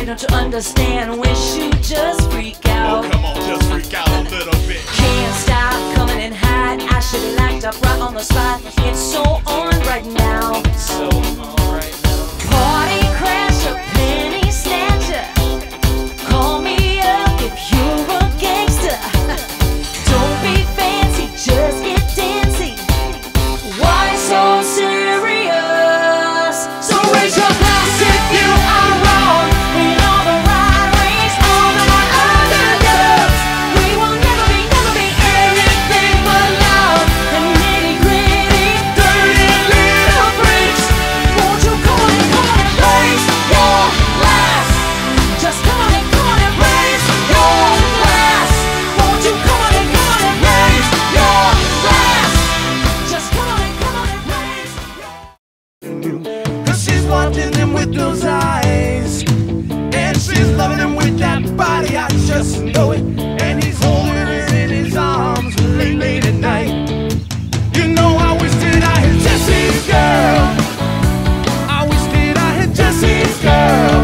don't you understand? Wish you just freak out. Oh, come on, just freak out a little bit. Can't stop, coming in hot. I should've locked up right on the spot. It's so on right now. So on right now. Party crasher, penny snatcher. Call me up if you're a gangster. Don't be fancy, just get dancy. Why so serious? So raise your glass if you are wrong. In all the right ways, all my underdogs. We will never be anything but love and nitty gritty, dirty little freaks. Won't you come on and raise your glass? Just come on and raise your glass. Won't you come on and raise your glass? Just come on and raise your. 'Cause she's watching him with those eyes, and she's loving him with that body, I just know it. And he's holding her in his arms late at night. You know, I wish that I had Jesse's girl. I wish that I had Jesse's girl.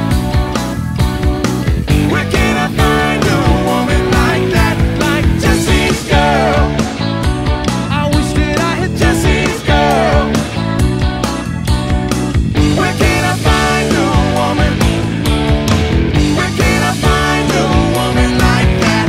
Where can I find a woman like that, like Jesse's girl? I wish that I had Jesse's girl. Where can I find a woman? Where can I find a woman like that?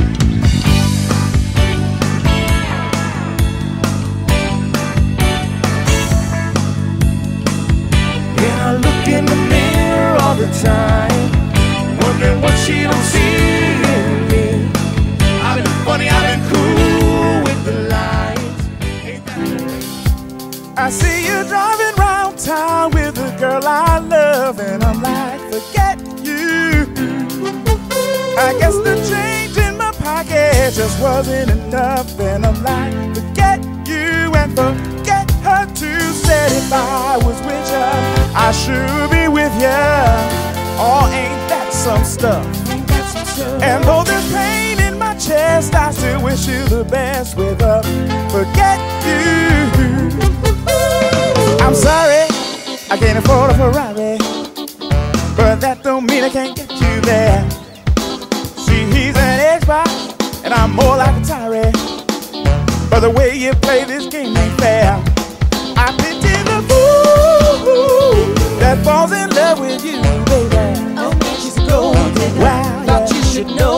And I look in the mirror all the time, wondering what she don't see in me. I've been funny, I've been cool with the lines. Ain't that? I see you driving round town with a girl I love, and I'm like, forget you. I guess the change in my pocket just wasn't enough, and I'm like, forget you and forget her too. Said if I was with you, I should be with you. Oh, ain't that some stuff? And though there's pain in my chest, I still wish you the best with her. Forget you. I'm sorry, I can't afford a Ferrari, but that don't mean I can't get you there. See, he's an Xbox, and I'm more like a Atari, but the way you play this game ain't fair. I pity the fool that falls in love with you, baby. Oh, man, she's a gold digger. Wow, Thought yeah. you should know.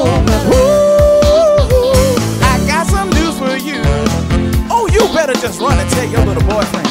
Ooh, I got some news for you. Oh, you better just run and tell your little boyfriend.